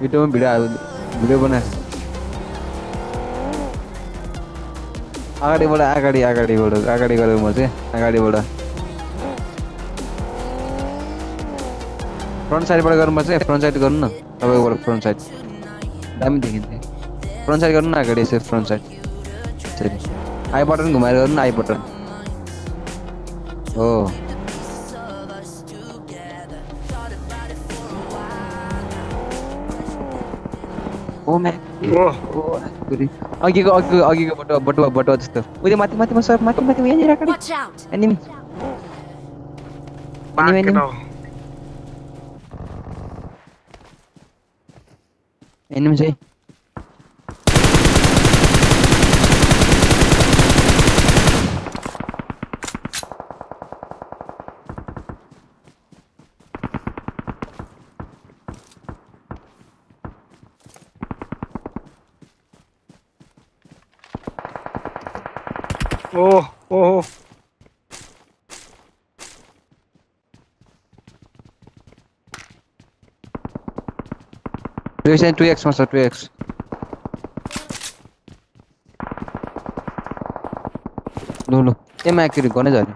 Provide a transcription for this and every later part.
युट्युबमा भिडियो बना अगाडि गरेर म चाहिँ अगाडिबाट फ्रन्ट साइडबाट गर्नुपर्छ फ्रन्ट साइड गर्नु न तपाईँकोबाट फ्रन्ट साइड दामी देखिन्छ फ्रन्ट साइड गर्नु न अगाडि यसो फ्रन्ट साइड यसरी आई बटन घुमाएर गर्नु न आई बटन हो ओ म्याक अघिको बटुवा जस्तो उयो माथि सर माथि यहाँनिर अगाडि एनिमी एनिमी चाहिँ ओह Reason 2x masa 2x. Dulu. मैं एक्चुअली कोने जा रही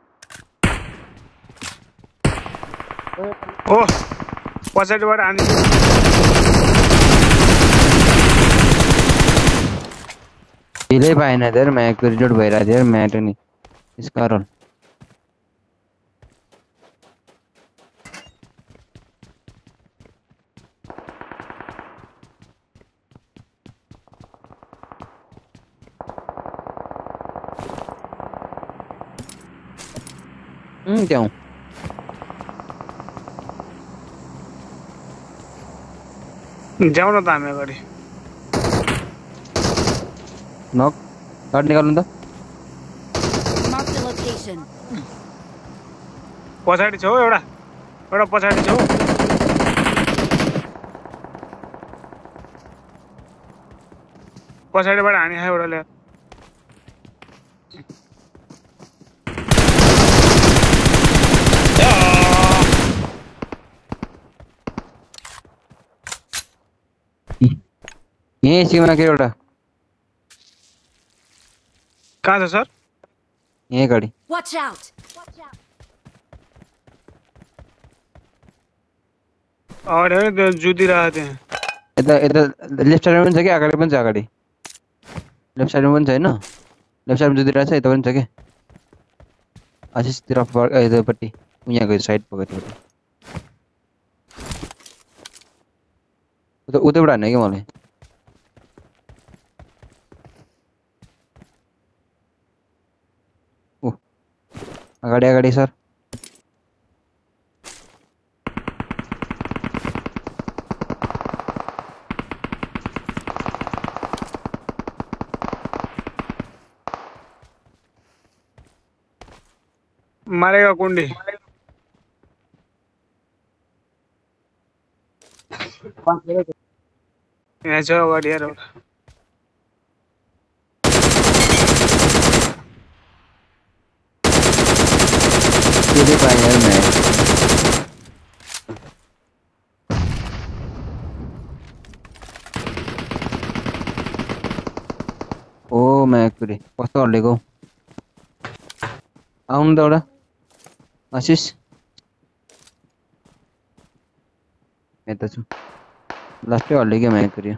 ओह पछाडिबाट आनी ढिलै पाएन यार मैं रिलोड भइरहेको थियो यार म्याट नि यस कारण जाऊँ जाऊ न त हामी अगाडि नक कार्ड निकाल्नु त पछाडि छ एउटा पछाडि छ पछाडिबाट हानि खायो एउटाले यही सीमा के एउटा कहाँ छ सर यही गाडी Watch out! अगाडि है त्यो जुदिरहेको थिएँ यता लेफ्ट साइडमा पनि छ कि अगाडि पनि छ अगाडि लेफ्ट साइडमा पनि छ हैन लेफ्ट साइडमा जुदिरहेको छ यता पनि छ के आशिषतिर यतापट्टि उहाँको साइड पकड्यो उतैबाट हान्ने कि मलाई अगाडि सर मारेगा कुंडी यहाँ छ अगाडि यार एउटा ये पाए यार मैं ओ मैं कुरे कस्तो हल्लेको आउनु त एउटा आशिष यता छु लास्टै हल्लेको मैं कुरे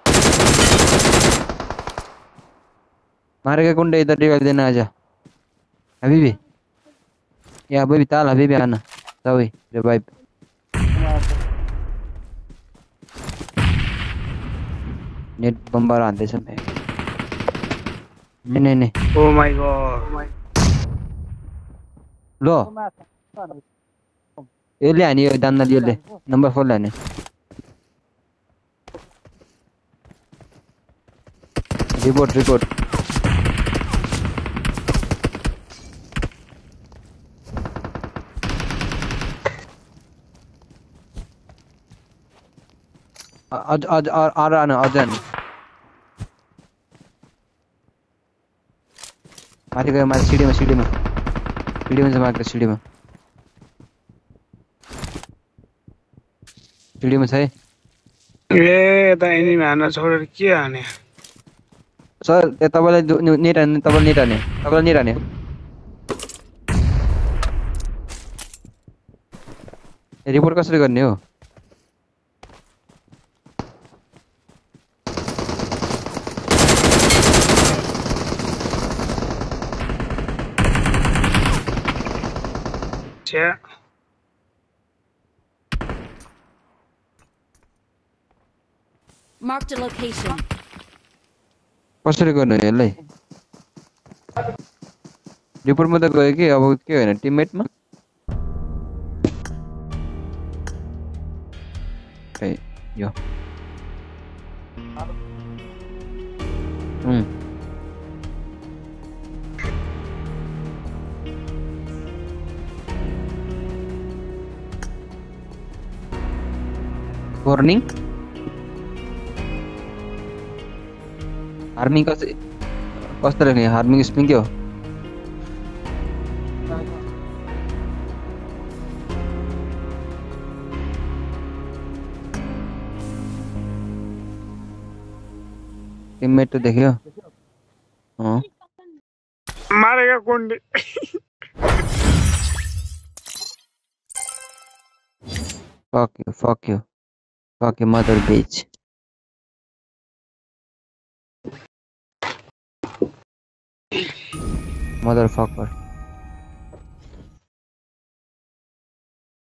मारेगा कुंडे इधर रिवाइव देना आजा हबीबी या अभी ताल हबीबी आना सभी रिवाइव नेट बम्बार आते समय नहीं ओ माय गॉड लो ये ले आनी दाना ये ले नंबर 4 लेने रिपोर्ट आज आ रहा ना अजन मारे गए मारे सीढ़ी में से मार सीढ़ी में सही ए यता एनिमी हान्न छोडेर के हाने सर तपाईँलाई नेट हाने तपाईँलाई नेट हाने रिपोर्ट कसरी गर्ने हो छ्या Marked a location. कसरी गर्ने हो यसलाई रिपोर्टमा त गयो कि अब के होइन टिममेटमा ए यो वार्निङ हार्मिङ कस्तो लेख्ने हार्मिङ स्पेलिङ के हो टिममेट तो देख्यो मारेगा कुंडी fuck you mother bitch motherfucker